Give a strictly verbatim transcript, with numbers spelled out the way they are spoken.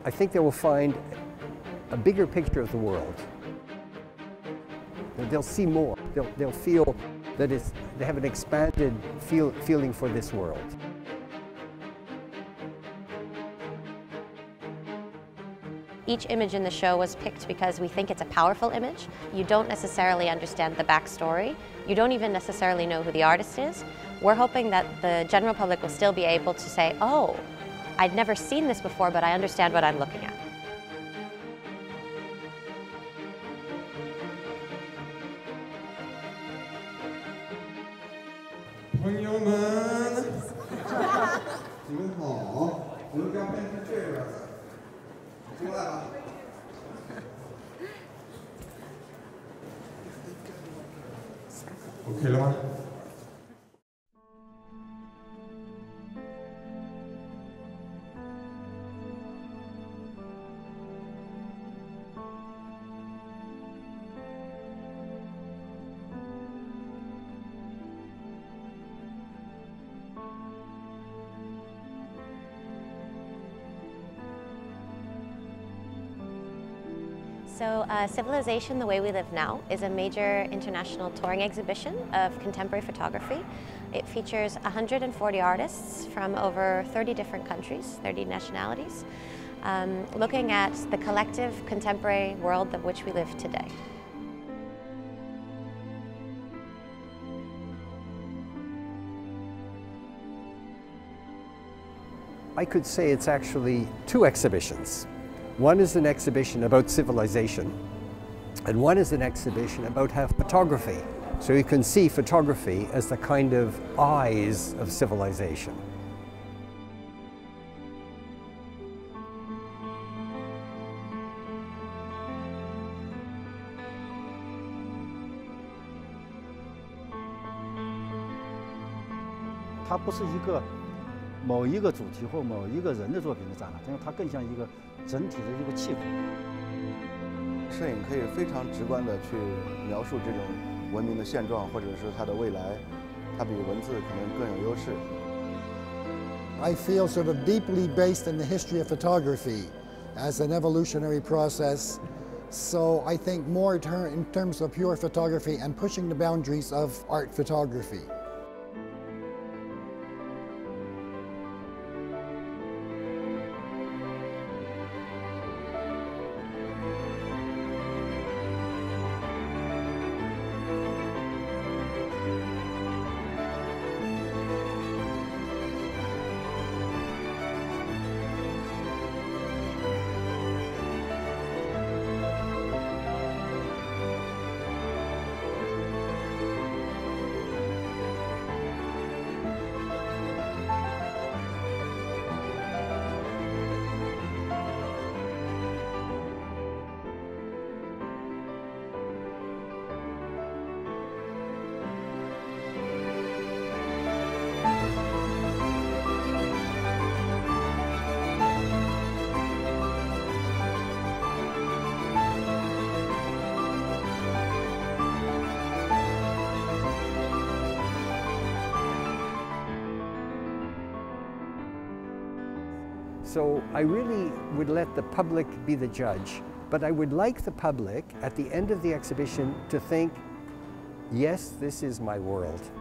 I think they will find a bigger picture of the world. They'll see more. They'll, they'll feel that it's, they have an expanded feel, feeling for this world. Each image in the show was picked because we think it's a powerful image. You don't necessarily understand the backstory. You don't even necessarily know who the artist is. We're hoping that the general public will still be able to say, oh, I'd never seen this before, but I understand what I'm looking at. OK 了吗？ So uh, Civilization, the Way We Live Now is a major international touring exhibition of contemporary photography. It features one hundred forty artists from over thirty different countries, thirty nationalities, um, looking at the collective contemporary world of which we live today. I could say it's actually two exhibitions. One is an exhibition about civilization, and one is an exhibition about how photography. So you can see photography as the kind of eyes of civilization. 它不是一个某一个主题或某一个人的作品的展览，因为它更像一个整体的一个气氛。 摄影可以非常直观地去描述这种文明的现状，或者是它的未来，它比文字可能更有优势。 I feel sort of deeply based in the history of photography as an evolutionary process. So I think more ter in terms of pure photography and pushing the boundaries of art photography. So I really would let the public be the judge, but I would like the public at the end of the exhibition to think, yes, this is my world.